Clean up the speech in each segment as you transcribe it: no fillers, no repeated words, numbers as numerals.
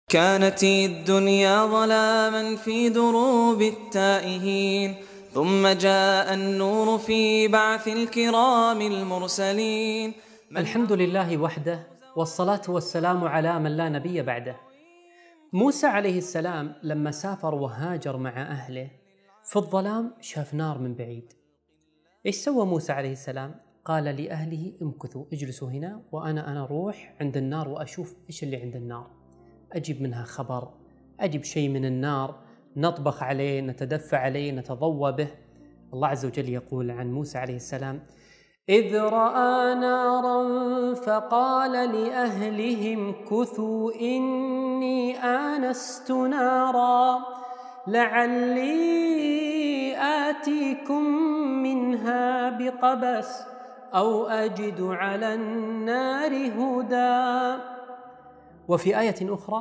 كانت الدنيا ظلاما في دروب التائهين، ثم جاء النور في بعث الكرام المرسلين. الحمد لله وحده، والصلاة والسلام على من لا نبي بعده. موسى عليه السلام لما سافر وهاجر مع أهله في الظلام شاف نار من بعيد. إيش سوى موسى عليه السلام؟ قال لأهله امكثوا، اجلسوا هنا وأنا أروح عند النار وأشوف إيش اللي عند النار، أجيب منها خبر، أجيب شيء من النار، نطبخ عليه، نتدفى عليه، نتضوى به. الله عز وجل يقول عن موسى عليه السلام: إذ رأى نارا فقال لأهلهم كثوا إني آنست نارا لعلي آتيكم منها بقبس أو أجد على النار هدى. وفي آية أخرى: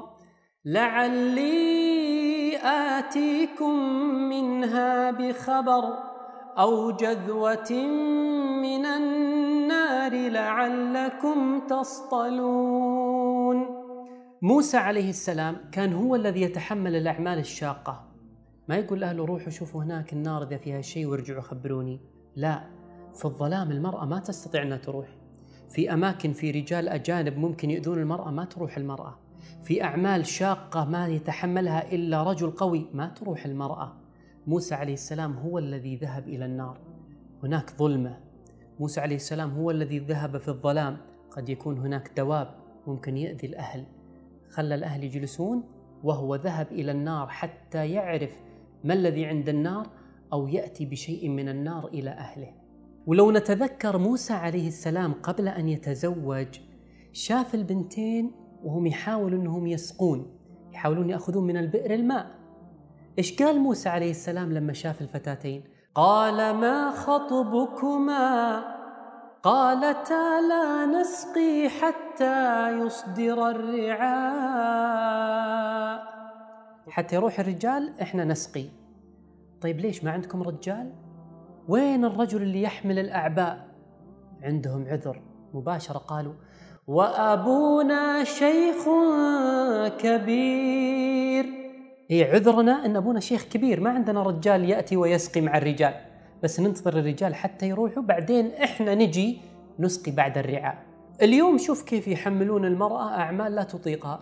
لعلي آتيكم منها بخبر أو جذوة من النار لعلكم تصطلون. موسى عليه السلام كان هو الذي يتحمل الأعمال الشاقة، ما يقول لأهله روحوا شوفوا هناك النار إذا فيها شيء وارجعوا خبروني، لا، في الظلام المرأة ما تستطيع أن تروح، في أماكن في رجال أجانب ممكن يؤذون المرأة ما تروح المرأة، في أعمال شاقة ما يتحملها إلا رجل قوي ما تروح المرأة. موسى عليه السلام هو الذي ذهب إلى النار، هناك ظلمة. موسى عليه السلام هو الذي ذهب في الظلام، قد يكون هناك دواب ممكن يؤذي الأهل، خلى الأهل يجلسون وهو ذهب إلى النار حتى يعرف ما الذي عند النار أو يأتي بشيء من النار إلى أهله. ولو نتذكر موسى عليه السلام قبل أن يتزوج شاف البنتين وهم يحاولوا أنهم يسقون، يحاولون يأخذون من البئر الماء. إيش قال موسى عليه السلام لما شاف الفتاتين؟ قال ما خطبكما؟ قالتا لا نسقي حتى يصدر الرعاء. حتى يروح الرجال إحنا نسقي. طيب ليش ما عندكم رجال؟ وين الرجل اللي يحمل الأعباء؟ عندهم عذر مباشرة، قالوا وأبونا شيخ كبير. عذرنا أن أبونا شيخ كبير، ما عندنا رجال يأتي ويسقي مع الرجال، بس ننتظر الرجال حتى يروحوا بعدين إحنا نجي نسقي بعد الرعاء. اليوم شوف كيف يحملون المرأة أعمال لا تطيقها،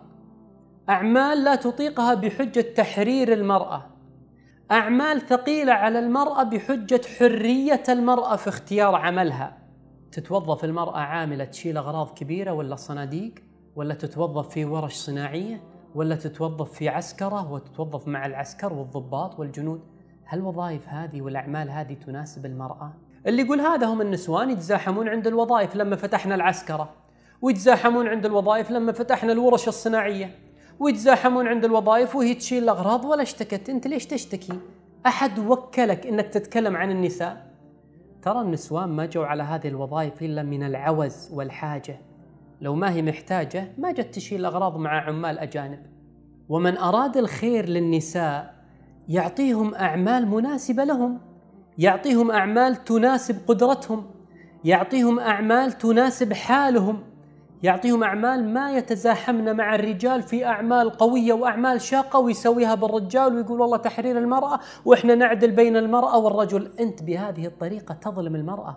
أعمال لا تطيقها بحجة تحرير المرأة، أعمال ثقيلة على المرأة بحجة حرية المرأة في اختيار عملها. تتوظف المرأة عاملة تشيل أغراض كبيرة ولا صناديق، ولا تتوظف في ورش صناعية، ولا تتوظف في عسكرة وتتوظف مع العسكر والضباط والجنود. هل الوظائف هذه والأعمال هذه تناسب المرأة؟ اللي يقول هذا هم النسوان يتزاحمون عند الوظائف لما فتحنا العسكرة، ويتزاحمون عند الوظائف لما فتحنا الورش الصناعية، ويتزاحمون عند الوظائف وهي تشيل الأغراض ولا اشتكت. أنت ليش تشتكي؟ أحد وكلك إنك تتكلم عن النساء؟ ترى النسوان ما جو على هذه الوظائف إلا من العوز والحاجة، لو ما هي محتاجة ما جت تشيل الأغراض مع عمال أجانب. ومن أراد الخير للنساء يعطيهم أعمال مناسبة لهم، يعطيهم أعمال تناسب قدرتهم، يعطيهم أعمال تناسب حالهم، يعطيهم أعمال ما يتزاحمن مع الرجال في أعمال قوية وأعمال شاقة ويسويها بالرجال ويقول والله تحرير المرأة وإحنا نعدل بين المرأة والرجل. أنت بهذه الطريقة تظلم المرأة.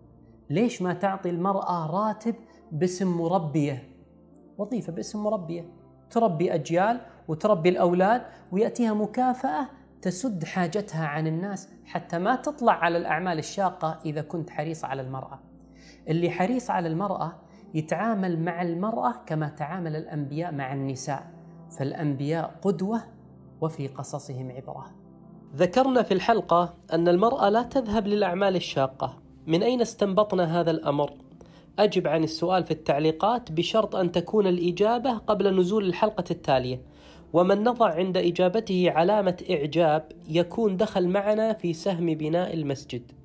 ليش ما تعطي المرأة راتب باسم مربية، وظيفة باسم مربية تربي أجيال وتربي الأولاد ويأتيها مكافأة تسد حاجتها عن الناس حتى ما تطلع على الأعمال الشاقة. إذا كنت حريص على المرأة، اللي حريص على المرأة يتعامل مع المرأة كما تعامل الأنبياء مع النساء، فالأنبياء قدوة وفي قصصهم عبرة. ذكرنا في الحلقة أن المرأة لا تذهب للأعمال الشاقة. من أين استنبطنا هذا الأمر؟ أجب عن السؤال في التعليقات بشرط أن تكون الإجابة قبل نزول الحلقة التالية، ومن نضع عند إجابته علامة إعجاب يكون دخل معنا في سهم بناء المسجد.